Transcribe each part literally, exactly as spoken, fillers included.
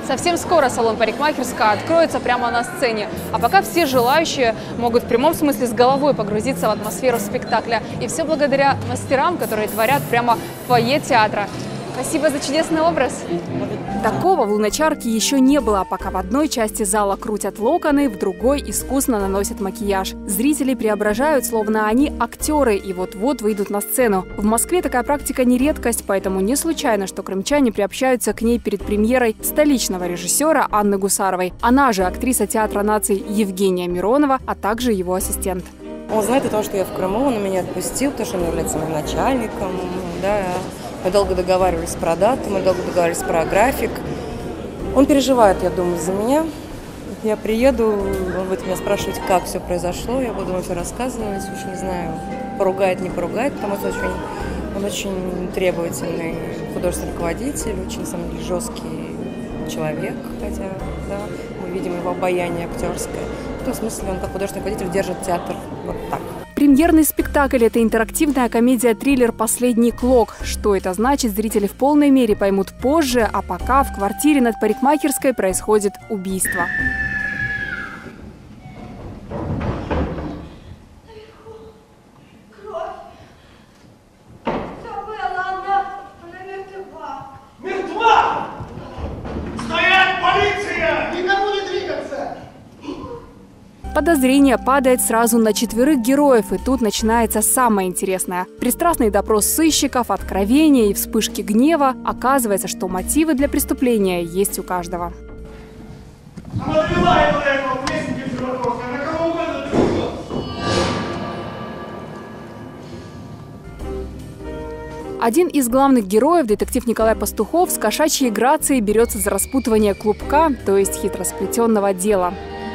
Совсем скоро салон парикмахерская откроется прямо на сцене. А пока все желающие могут в прямом смысле с головой погрузиться в атмосферу спектакля. И все благодаря мастерам, которые творят прямо в фойе театра. Спасибо за чудесный образ. Такого в «Луначарке» еще не было, пока в одной части зала крутят локоны, в другой искусно наносят макияж. Зрители преображают, словно они актеры, и вот-вот выйдут на сцену. В Москве такая практика не редкость, поэтому не случайно, что крымчане приобщаются к ней перед премьерой столичного режиссера Анны Гусаровой. Она же актриса Театра наций Евгения Миронова, а также его ассистент. Он знает о том, что я в Крыму, он меня отпустил, потому что он является моим начальником. Да. Мы долго договаривались про дату, мы долго договаривались про график. Он переживает, я думаю, за меня. Я приеду, он будет меня спрашивать, как все произошло, я буду ему все рассказывать, уж не знаю, поругает, не поругает, потому что очень, он очень требовательный художественный руководитель, очень, на самом деле, жесткий человек, хотя, да, мы видим его обаяние актерское. В том смысле, он как художественный руководитель держит театр вот так. Премьерный спектакль – это интерактивная комедия-триллер «Последний клок». Что это значит, зрители в полной мере поймут позже, а пока в квартире над парикмахерской происходит убийство. Подозрение падает сразу на четверых героев, и тут начинается самое интересное. Пристрастный допрос сыщиков, откровения и вспышки гнева. Оказывается, что мотивы для преступления есть у каждого. Один из главных героев, детектив Николай Пастухов, с кошачьей грацией берется за распутывание клубка, то есть хитросплетенного дела.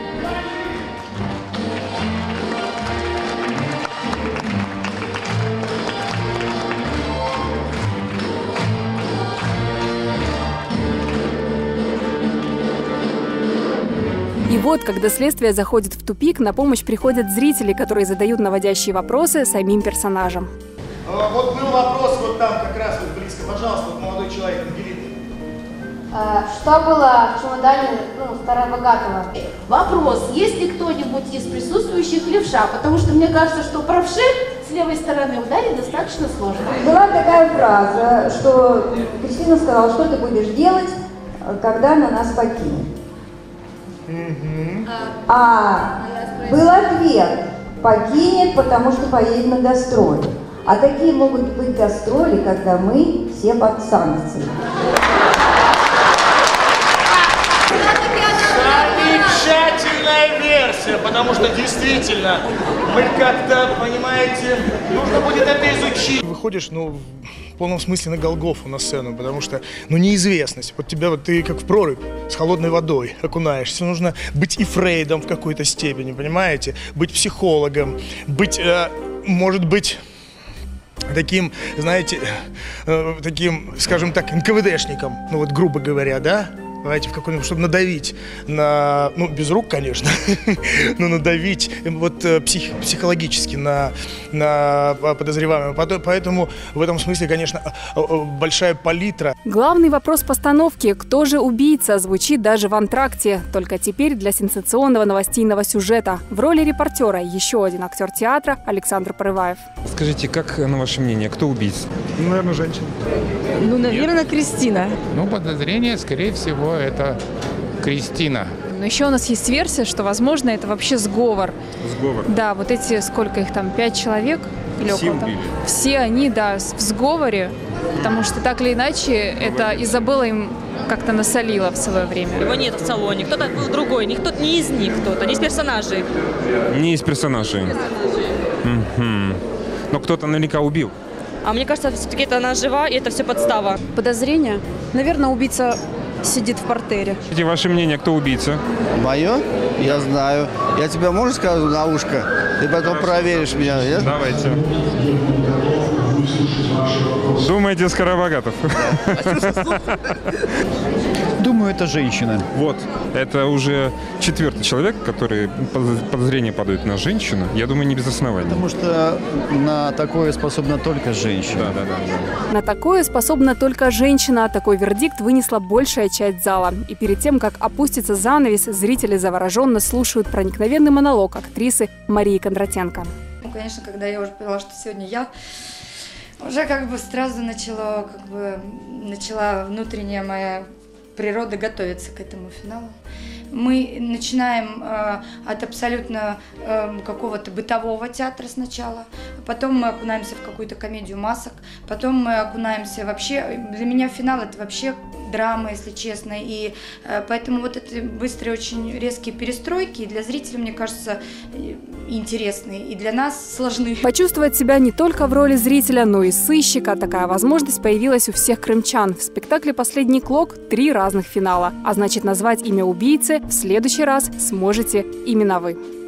И вот, когда следствие заходит в тупик, на помощь приходят зрители, которые задают наводящие вопросы самим персонажам. Вот был вопрос вот там как раз вот близко. Пожалуйста, вот молодой человек, Ангелина. А, что было в чемодане, ну, Старобогатого? Вопрос, есть ли кто-нибудь из присутствующих левша? Потому что мне кажется, что правши с левой стороны ударить достаточно сложно. Была такая фраза, что Кристина сказала, что ты будешь делать, когда она нас покинет. А был ответ: покинет, потому что поедет на гастроли. А такие могут быть гастроли, когда мы все под санкциями. Замечательная версия, потому что действительно мы как-то, понимаете, нужно будет это изучить. Выходишь, ну, в полном смысле на Голгофу, на сцену, потому что, ну, неизвестность. Вот тебя, вот ты как в прорубь с холодной водой окунаешься. Нужно быть и Фрейдом в какой-то степени, понимаете? Быть психологом, быть, э, может быть, таким, знаете, э, таким, скажем так, эн ка вэ дэшником, ну вот грубо говоря, да? Знаете, в какой-нибудь, чтобы надавить на, ну, без рук, конечно, но надавить вот псих, психологически на, на подозреваемого. Поэтому в этом смысле, конечно, большая палитра. Главный вопрос постановки – кто же убийца? Звучит даже в антракте. Только теперь для сенсационного новостейного сюжета. В роли репортера еще один актер театра Александр Порываев. Скажите, как, на ваше мнение, кто убийца? Ну, наверное, женщина. Ну, наверное, Кристина. Ну, подозрение, скорее всего, это Кристина. Но еще у нас есть версия, что, возможно, это вообще сговор. Сговор? Да, вот эти, сколько их там, пять человек? Или Все около убили? Все они, да, в сговоре, потому что так или иначе это Изабелла им как-то насолила в свое время. Его нет в салоне, кто-то был другой, никто, не из них кто-то, не из персонажей. Не из персонажей. Угу. Но кто-то наверняка убил. А мне кажется, все-таки это она жива, и это все подстава. Подозрение? Наверное, убийца сидит в портере. Ваше мнение, кто убийца? Мое? Я знаю. Я тебе, можно сказать на ушко? Ты потом проверишь меня. Я... Давайте. Думаете, Скоробогатов? думаю, это женщина. Вот, это уже четвертый человек, который подозрение падает на женщину. Я думаю, не без основания. Потому что на такое способна только женщина. Да, да, да, да. На такое способна только женщина. Такой вердикт вынесла большая часть зала. И перед тем, как опустится занавес, зрители завороженно слушают проникновенный монолог актрисы Марии Кондратенко. Ну, конечно, когда я уже поняла, что сегодня я, уже как бы сразу начала, как бы, начала внутренняя моя природа готовиться к этому финалу. Мы начинаем э, от абсолютно э, какого-то бытового театра сначала, потом мы окунаемся в какую-то комедию масок, потом мы окунаемся вообще, для меня финал это вообще драма, если честно, и э, поэтому вот эти быстрые, очень резкие перестройки для зрителей, мне кажется, интересные, и для нас сложны. Почувствовать себя не только в роли зрителя, но и сыщика. Такая возможность появилась у всех крымчан. В спектакле «Последний клок» три разных финала, а значит, назвать имя убийцы в следующий раз сможете именно вы.